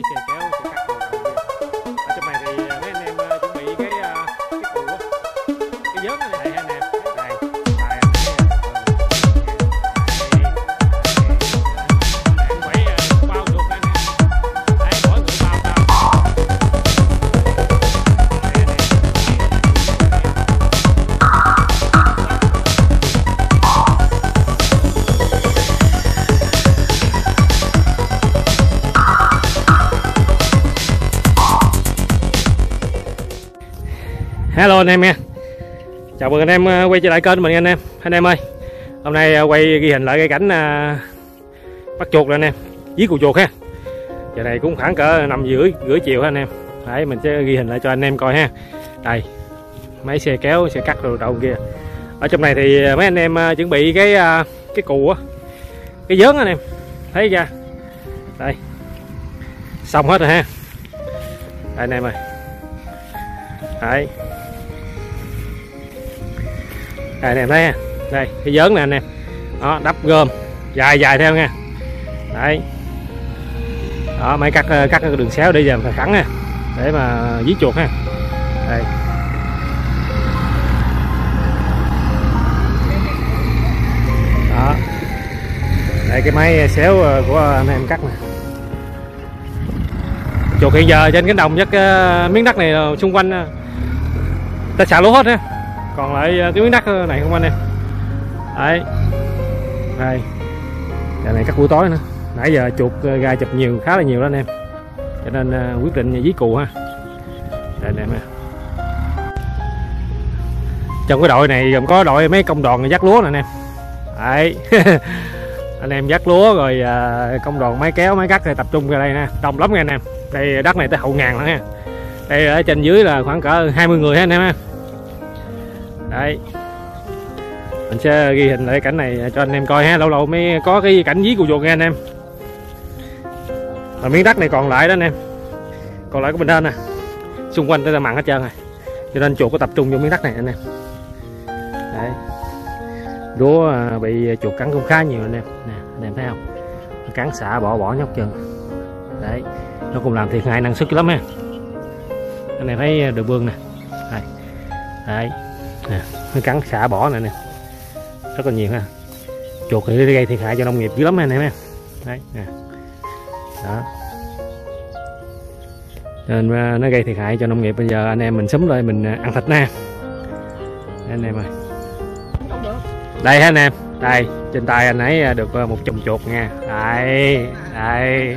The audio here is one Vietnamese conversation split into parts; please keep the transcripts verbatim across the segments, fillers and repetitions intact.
máy xe kéo sẽ cắt đầu đầu kia. Ở trong này thì mấy anh em uh, chuẩn bị cái uh, cái cù á, cái vớn này đây anh em. Đây, đây anh quẩy bao chuột anh em. Đây mỗi người bao bao. Hello anh em nha. Chào mừng anh em quay trở lại kênh của mình anh em. Anh em ơi, hôm nay quay ghi hình lại cái cảnh uh, bắt chuột rồi anh em, dí cù chuột ha. Giờ này cũng khoảng cỡ năm rưỡi rưỡi chiều ha anh em. Đấy, mình sẽ ghi hình lại cho anh em coi ha. Đây, máy xe kéo sẽ cắt đồ đầu kia. Ở trong này thì mấy anh em uh, chuẩn bị cái uh, cái cù á, cái vớn anh em. Thấy chưa? Đây. Xong hết rồi ha. Đây anh em ơi. Đấy. Đây anh em thấy ha. Đây cái vớn này anh em. Đó, đắp gom dài dài theo nha. Đấy. Đó, máy cắt cắt cái đường xéo để giờ phải thẳng ha, để mà dí chuột ha. Đây. Đó. Đây cái máy xéo của anh em cắt nè. Chuột hiện giờ trên cánh đồng chắc uh, miếng đất này xung quanh uh, ta xả lúa hết ha, còn lại uh, cái miếng đất này không anh em. Đấy, đây giờ này cắt buổi tối nữa, nãy giờ chuột uh, gai chụp nhiều, khá là nhiều đó anh em, cho nên uh, quyết định dí cù ha. Đây anh em ha. Trong cái đội này gồm có đội mấy công đoàn dắt lúa nè anh em. Đấy. Anh em dắt lúa rồi uh, công đoàn máy kéo máy cắt thì tập trung ra đây nè, đông lắm nha anh em. Đây đất này tới hậu ngàn nữa ha. Đây ở trên dưới là khoảng cỡ hai mươi người ha anh em ha. Đấy. Mình sẽ ghi hình lại cảnh này cho anh em coi ha, lâu lâu mới có cái cảnh dí cù chuột nha anh em. Và miếng đất này còn lại đó anh em, còn lại của mình trên nè, xung quanh tới là mặn hết trơn rồi, cho nên chuột có tập trung vô miếng đất này anh em. Đấy. Lúa bị chuột cắn cũng khá nhiều anh em nè, anh em thấy không, cắn xả bỏ bỏ nhóc chân. Đấy, nó cũng làm thiệt hại năng suất lắm ha. Anh em thấy đường bương nè. Đây. Đấy. Nè, nó cắn xả bỏ nè nè, rất là nhiều ha. Chuột thì gây thiệt hại cho nông nghiệp dữ lắm anh em ha. Đấy nè. Đó. Nên nó gây thiệt hại cho nông nghiệp, bây giờ anh em mình xúm lại mình ăn thịt nè. Anh em ơi. Đây ha anh em, đây trên tay anh ấy được một chùm chuột nha. Đây, đây.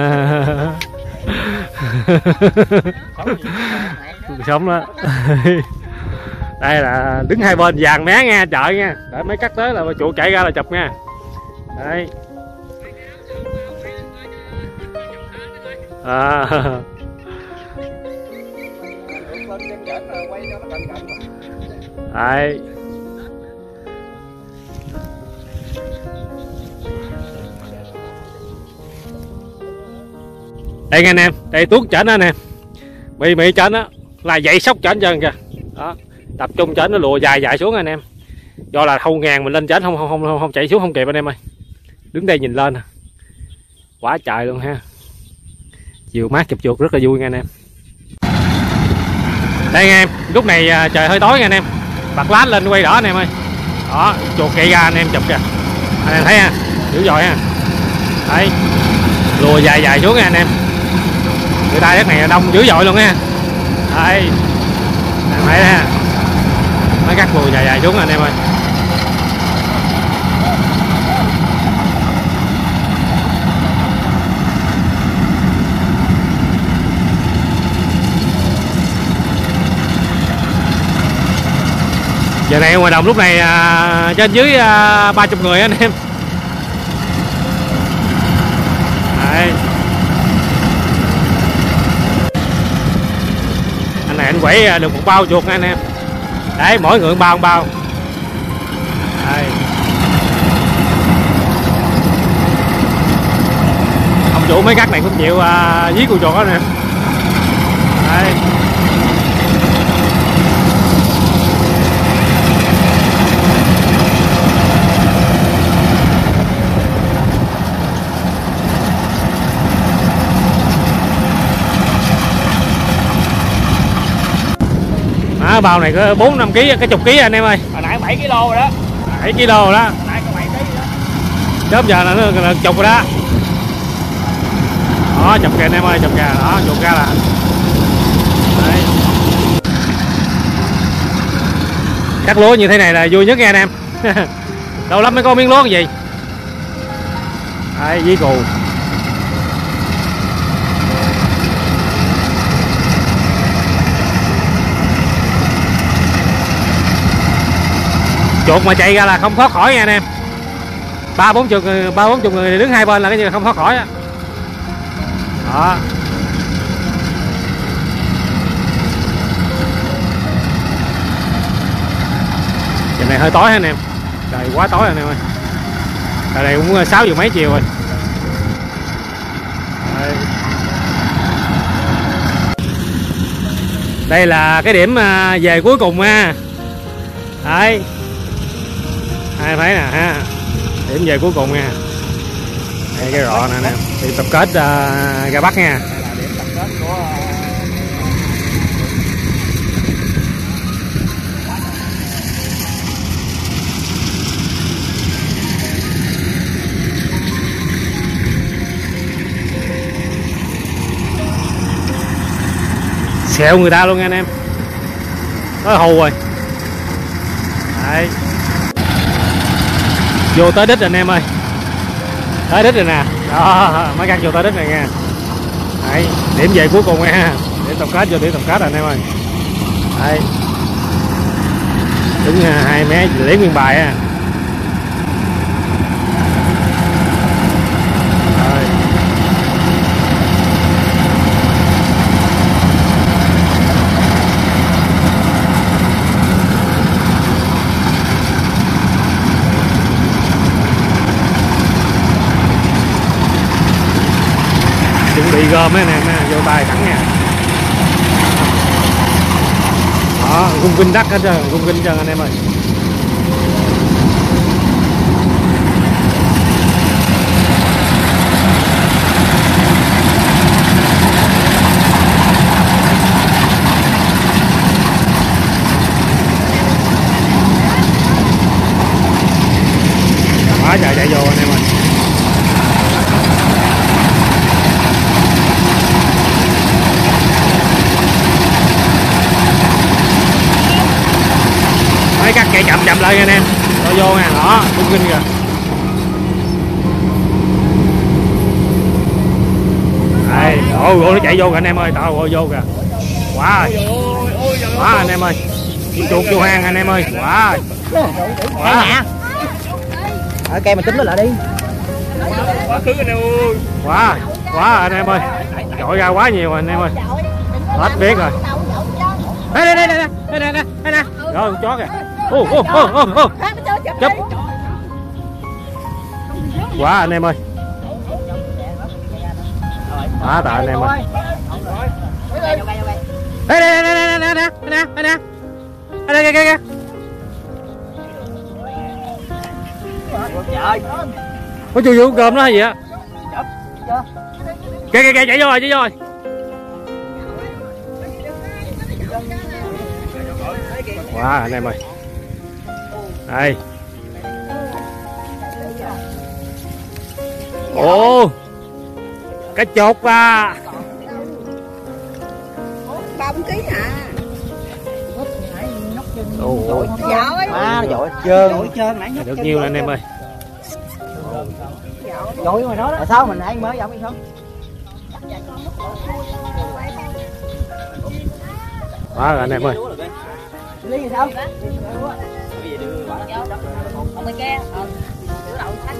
Sống đó. Đây là đứng hai bên vàng mé nha, chợ nha, để mấy cắt tới là chuột chạy ra là chụp nha. Đấy. À. Đấy. Đây nha anh em, đây tuốt chảnh anh em, bị bị chảnh á là dậy sóc chảnh chân kìa. Đó, tập trung chảnh nó lùa dài dài xuống anh em, do là hâu ngàn mình lên chảnh không không không không chạy xuống không kịp anh em ơi. Đứng đây nhìn lên quá trời luôn ha, chiều mát chụp chuột rất là vui nha anh em. Đây nha em, lúc này trời hơi tối nha anh em, bật lát lên quay đỏ anh em ơi. Đó, chuột chạy ra anh em chụp kìa, anh em thấy ha, dữ dội ha. Đấy, lùa dài dài xuống nha anh em, người ta đất này đông dữ dội luôn nha. Đây, anh thấy ha, nó cắt lùa dài dài xuống anh em ơi. Giờ này ngoài đồng lúc này à, trên dưới à, ba mươi người anh em. Đấy. Anh này anh quẩy được một bao chuột nha anh em. Đấy, mỗi người bao một bao. Đây. Ông chủ mấy cắt này cũng chịu à, dí cù chuột đó nè. Đây. Đó, bao này có bốn năm ký, cái chục ký anh em ơi. Hồi nãy bảy ki lô rồi đó. bảy ki lô rồi đó. Hồi nãy có bảy ký đó. Chớp giờ là nó là chục rồi đó. Đó, chụp kìa anh em ơi, chụp kìa, đó, chụp ra là. Đấy. Cắt lúa như thế này là vui nhất nha anh em. Lâu lắm mới có miếng lúa cái gì. Đấy, dí cù. Chuột mà chạy ra là không thoát khỏi nha anh em. Ba bốn chục người, ba bốn chục người đứng hai bên là cái gì không thoát khỏi á. Đó. Giờ này hơi tối anh em. Trời quá tối anh em ơi. Trời này cũng sáu giờ mấy chiều rồi. Đây. Đây là cái điểm về cuối cùng ha. Đấy. Hai thấy nè ha. Điểm về cuối cùng nha. Đây cái rọ nè nè. Điểm tập kết uh, ra Bắc nha. Đây là điểm tập kết của xẹo người ta luôn nha anh em. Nó hù rồi. Đấy. Vô tới đích rồi anh em ơi. Tới đích rồi nè. Đó, mới cắt vô tới đích này nha. Đấy, điểm về cuối cùng nha. Điểm tập kết vô điểm tập kết rồi anh em ơi. Đấy. Đứng hai mé lấy nguyên bài á. Chuẩn bị gom mấy anh em, vô tay thẳng nha. Đó, gung kinh đất hết trơn, gung kinh trơn anh em ơi. Quá trời chạy vô anh em ơi. Mấy cắt chạy chậm chậm lại nha anh em. Rồi vô nha, đó, gung kinh kìa. Đây, ôi ôi nó chạy vô kìa anh em ơi, tao ôi vô kìa. Quá rồi. Quá anh em ơi. Chuột vô hang anh em ơi. Quá rồi. Quá nè. Ở cây mình tính nó lại đi. Quá khứ anh em ơi. Quá rồi. Quá rồi anh em ơi. Trội ra quá nhiều rồi anh em ơi. Hết biết rồi. Đây đây đây đây đây đây đây đây nè. Rồi con chó kìa. Ô ô ô ô ô. Chấp. Quá anh em ơi. Quá tạ anh em ơi. Đây đây đây đây đây đây nè, đây nè, đây nè. Đây đây kìa kìa. Trời. Ôi trời ơi, cơm nó hay gì á. Kìa kìa kìa chạy vô rồi, chạy vô rồi. Wow anh em ơi. Đây. Ồ. Cá chột à. ba bốn ký hả? Ôi. Má nó dội trơn, dội trơn nãy được nhiêu anh em ơi. Dội ngoài đó đó. Tại sao mình nãy mới giống hay không? Quá rồi anh em ơi. Lý gì sao? Còn bên kia, ờ, đậu khách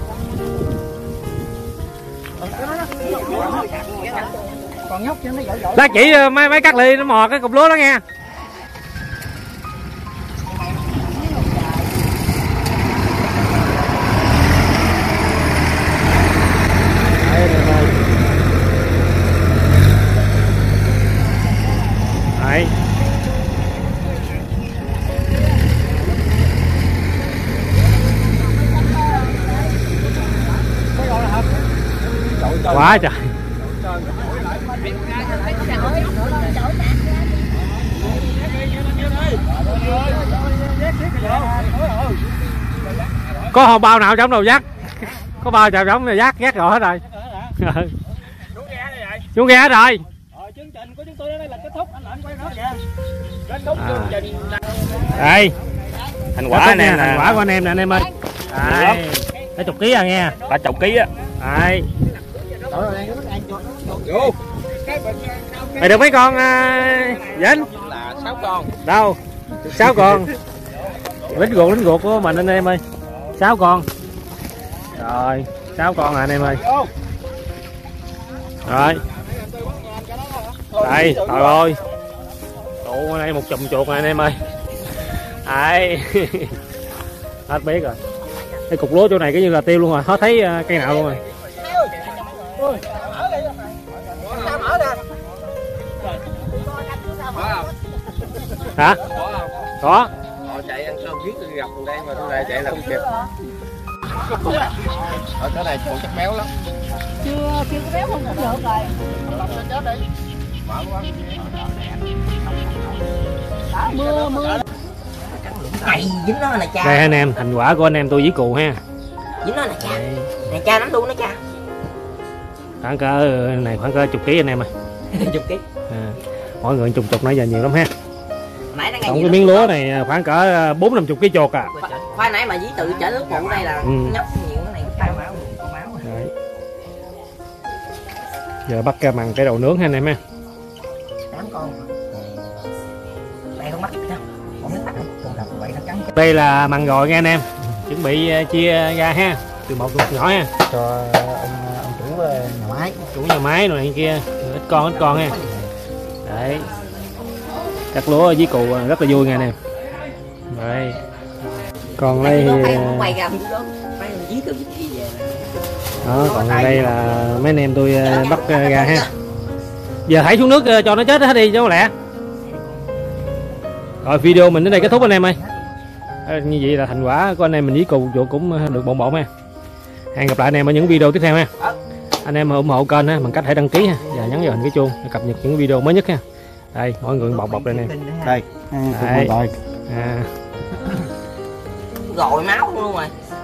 Còn nhóc chứ nó dội dội. Lát chỉ mấy mấy cắt ly nó mò cái cục lúa đó nha. Đấy. Quá trời. Có hòn bao nào trong đầu dắt, có bao nào trong dắt dắt rồi hết rồi. Xuống ghe hết rồi. Chương trình của chúng tôi đây là kết thúc, anh Lệnh quay đó kìa. Kết thúc chương trình. Đây. Thành quả anh em, thành quả của anh em nè anh em ơi. Đây. Cái chục ký à nghe. Ba chục ký á. Đây. Mày được mấy con uh, Vinh? Là sáu con. Đâu? Sáu con. Lính ruột lính ruột của mình anh em ơi. Sáu con. Rồi, sáu con à anh em ơi. Rồi. Đây, trời ơi. Tụ ở đây một chùm chuột này anh em ơi. Đây. Hết biết rồi. Cái cục lúa chỗ này cái như là tiêu luôn rồi, hết thấy cây nào luôn rồi. Hả? Có. Họ chạy ăn cơm giết tôi gặp tôi đây mà tôi lại chạy là không kịp. Ở cái này còn chắc béo lắm. Chưa chưa có béo không cũng được rồi. Chết đi. Mở quá. Đó, mưa mưa. Này dính nó nè cha. Đây anh em, thành quả của anh em tôi với cụ ha. Dính nó nè cha. Nè cha nắm đuôi nó cha. Khoảng cỡ này khoảng cỡ chục ký anh em ơi. Chục ký. À, mỗi người chục chục nãy giờ nhiều lắm ha. Nãy nó Tổng cái miếng lúa này khoảng cỡ bốn năm chục ký chuột à. Khoai nãy mà dí tự chở nước cụ đây là ừ. nhấp nhiều cái này cái máu con máu rồi. Đấy. Giờ bắt ra bằng cái đầu nướng ha anh em ha. Tám con. Đây không bắt đâu. Không biết bắt đâu. Còn gặp vậy nó cắn. Đây là măng rồi nha anh em. Chuẩn bị chia ra ha. Từ một lục nhỏ ha. Cho ông ông chủ nhà máy. Chủ nhà máy rồi này kia. Ít con ít con ha. Đấy. Cắt lúa với cụ rất là vui nha anh em. Đấy. Còn đây thì đó, còn đây là mấy anh em tôi bắt ra ha. Giờ thảy xuống nước cho nó chết hết đi cho lẹ. Rồi video mình đến đây kết thúc anh em ơi. Như vậy là thành quả của anh em mình với cụ cũng được bộn bộn ha. Hẹn gặp lại anh em ở những video tiếp theo ha. Anh em ủng hộ kênh ha bằng cách hãy đăng ký ha và nhấn vào hình cái chuông để cập nhật những video mới nhất ha. Đây mọi người bọc bọc đây nè. Đây. Đây. À. Rồi máu luôn rồi.